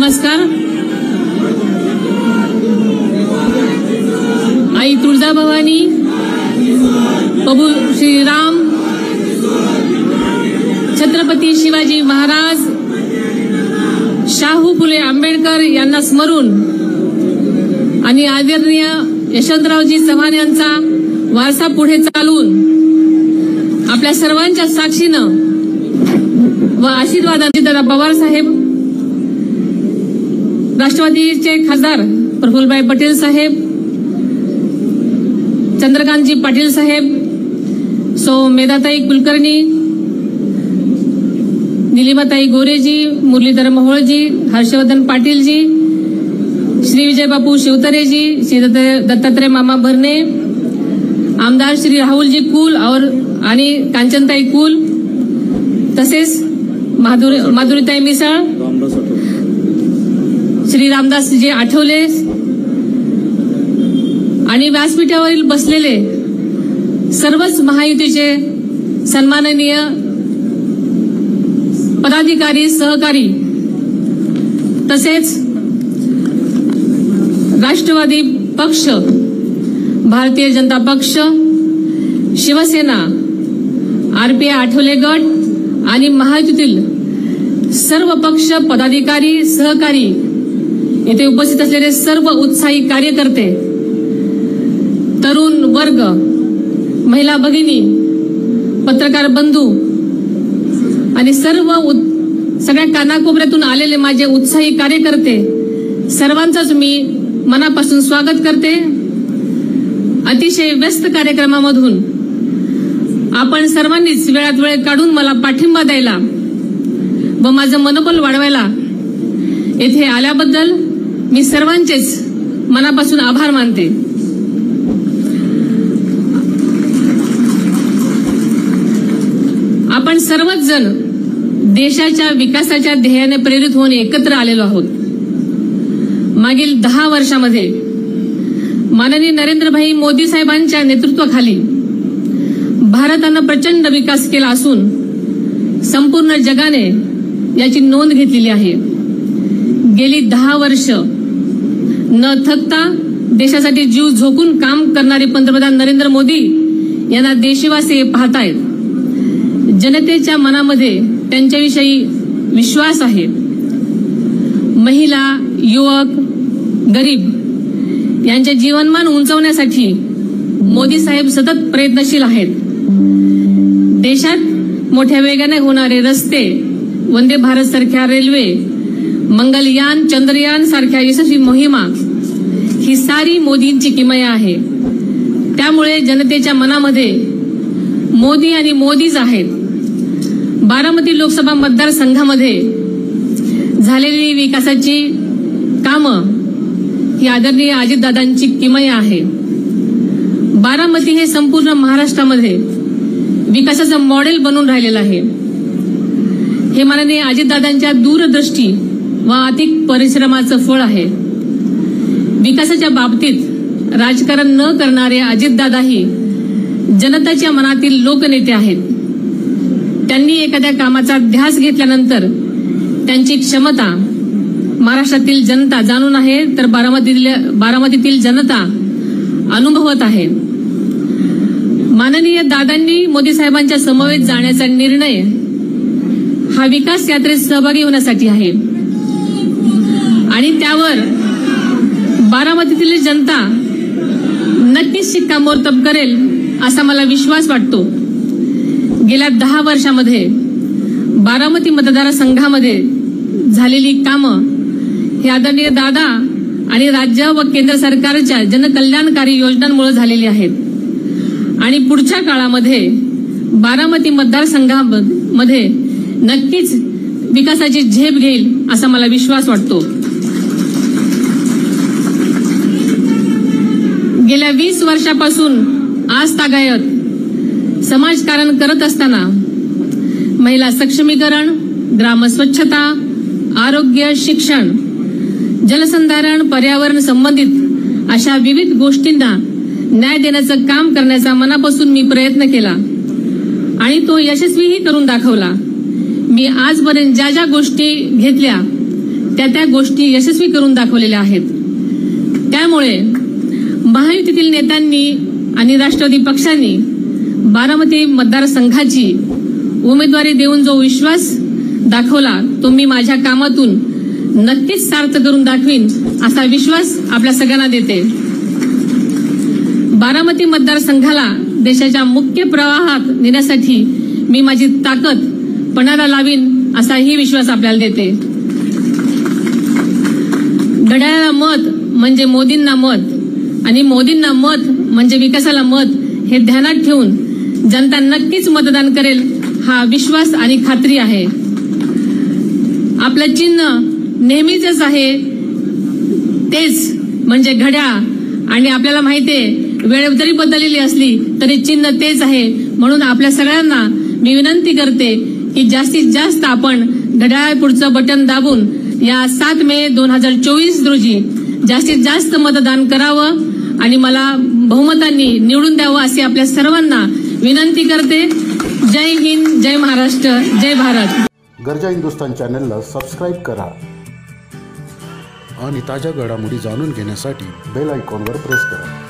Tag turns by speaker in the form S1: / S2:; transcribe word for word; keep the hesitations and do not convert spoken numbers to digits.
S1: नमस्कार. आई तुळजाभवानी, प्रभू श्रीराम, छत्रपती शिवाजी महाराज, शाहू फुले आंबेडकर यांना स्मरून आणि आदरणीय यशवंतरावजी चव्हाण यांचा वारसा पुढे चालवून आपल्या सर्वांच्या साक्षीनं व आशीर्वादाने दादा पवार साहेब, राष्ट्रवादीचे खासदार प्रफुल्लभाई पटेल साहेब, चंद्रकांतजी पाटील साहेब, सौ मेधाताई कुलकर्णी, निलिमाताई गोरेजी, मुरलीधर मोहोळजी, हर्षवर्धन पाटीलजी, श्री विजयबापू शिवतरेजी, श्री दत्तात्रय मामा भरणे, आमदार श्री राहुलजी कुल और आणि कांचनताई कुल, तसेच माधुरीताई मिसाळ, श्री रामदासजी आठवले आणि व्यासपीठावरील बसलेले सर्वच महायुतीचे सन्माननीय पदाधिकारी, सहकारी, तसेच राष्ट्रवादी पक्ष, भारतीय जनता पक्ष, शिवसेना, आरपीआय आठवले गट आणि महायुतीतील सर्व पक्ष पदाधिकारी, सहकारी, येथे उपस्थित असलेले सर्व उत्साही कार्यकर्ते, तरुण वर्ग, महिला भगिनी, पत्रकार बंधू आणि सर्व सगळ्या कानाकोपऱ्यातून आलेले माझे उत्साही कार्यकर्ते, सर्वांचंच मी मनापासून स्वागत करते. अतिशय व्यस्त कार्यक्रमामधून आपण सर्वांनीच वेळात वेळ काढून मला पाठिंबा द्यायला व माझं मनोबल वाढवायला येथे आल्याबद्दल मी सर्वांचेच मनापासून आभार मानते. आपण सर्वच जण देशाच्या विकासाच्या ध्येयाने प्रेरित होऊन एकत्र आलेलो आहोत. मागील दहा वर्षामध्ये माननीय नरेंद्रभाई मोदी साहेबांच्या नेतृत्वाखाली भारतानं प्रचंड विकास केला असून संपूर्ण जगाने याची नोंद घेतलेली आहे. गेली दहा वर्ष न थकता देशासाठी जीव झोकून काम करणारे पंतप्रधान नरेंद्र मोदी यांना देशवासी पाहतायत. जनतेच्या मनामध्ये त्यांच्याविषयी विश्वास आहे. महिला, युवक, गरीब यांचे जीवनमान उंचावण्यासाठी मोदी साहेब सतत प्रयत्नशील आहेत. देशात मोठ्या वेगाने होणारे रस्ते, वंदे भारत सारख्या रेल्वे, मंगलयान, चंद्रयान सारख्या यशस्वी मोहिमा ही सारी मोदींची किमया आहे. त्यामुळे जनतेच्या मनामध्ये मोदी आणि मोदीच आहेत. बारामती लोकसभा मतदारसंघामध्ये झालेली विकासाची कामं ही आदरणीय अजितदादांची किमया आहे. बारामती हे संपूर्ण महाराष्ट्रामध्ये विकासाचं मॉडेल बनून राहिलेलं आहे. हे माननीय अजितदादांच्या दूरदृष्टी व अतिक परिश्रमाचं फळ आहे. विकासाच्या बाबतीत राजकारण न करणारे अजितदादाही जनताच्या मनातील लोकनेते आहेत. त्यांनी एखाद्या कामाचा ध्यास घेतल्यानंतर त्यांची क्षमता महाराष्ट्रातील जनता जाणून आहे, तर बारामतीतील बारामतीतील जनता अनुभवत आहे. माननीय दादांनी मोदी साहेबांच्या समवेत जाण्याचा निर्णय हा विकास यात्रेत सहभागी होण्यासाठी आहे आणि त्यावर बारामतीतील जनता नक्कीच शिक्कामोर्तब करेल असा मला विश्वास वाटतो. गेल्या दहा वर्षामध्ये बारामती मतदारसंघामध्ये झालेली कामं ही आदरणीय दादा आणि राज्य व केंद्र सरकारच्या जनकल्याणकारी योजनांमुळे झालेली आहेत आणि पुढच्या काळामध्ये बारामती मतदारसंघामध्ये नक्कीच विकासाची झेप घेईल असा मला विश्वास वाटतो. गेल्या वीस वर्षापासून आज तागायत समाजकारण करत असताना महिला सक्षमीकरण, ग्रामस्वच्छता, आरोग्य, शिक्षण, जलसंधारण, पर्यावरण संबंधित अशा विविध गोष्टींना न्याय देण्याचं काम करण्याचा मनापासून मी प्रयत्न केला आणि तो यशस्वीही करून दाखवला. मी आजपर्यंत ज्या ज्या गोष्टी घेतल्या त्या त्या गोष्टी यशस्वी करून दाखवलेल्या आहेत। त्यामुळे महायुतीतील नेत्यांनी आणि राष्ट्रवादी पक्षांनी बारामती मतदारसंघाची उमेदवारी देऊन जो विश्वास दाखवला तो मी माझ्या कामातून नक्कीच सार्थ करून दाखवीन असा विश्वास आपल्या सगळ्यांना देते। बारामती मतदारसंघाला देशाच्या मुख्य प्रवाहात नेण्यासाठी मी माझी ताकद पणाला लावीन असाही विश्वास आपल्याला देते। घड्याळाला मत म्हणजे मोदींना मत आणि मोदींना मत म्हणजे विकासाला मत हे ध्यानात ठेवून जनता नक्कीच मतदान करेल हा विश्वास आणि खात्री आहे। आपलं चिन्ह नेहमीच आहे तेच म्हणजे घड्याळ आणि आपल्याला माहितीये वेळ जरी बदललेली असली तरी चिन्ह तेच आहे। म्हणून आपल्या सगळ्यांना मी विनंती करते की जास्तीत जास्त आपण घड्याळ पुढचं बटन दाबून या सात मे दोन हजार चोवीस रोजी जास्तीत जास्त मतदान करावं आणि मला बहुमतांनी निवडून द्यावं अशी आपल्या सर्वांना विनंती करते। जय हिंद, जय महाराष्ट्र, जय भारत।
S2: गर्जा हिंदुस्तान चॅनलला सबस्क्राईब करा आणि ताज्या घडामोडी जाणून घेण्यासाठी बेल आयकॉनवर प्रेस करा।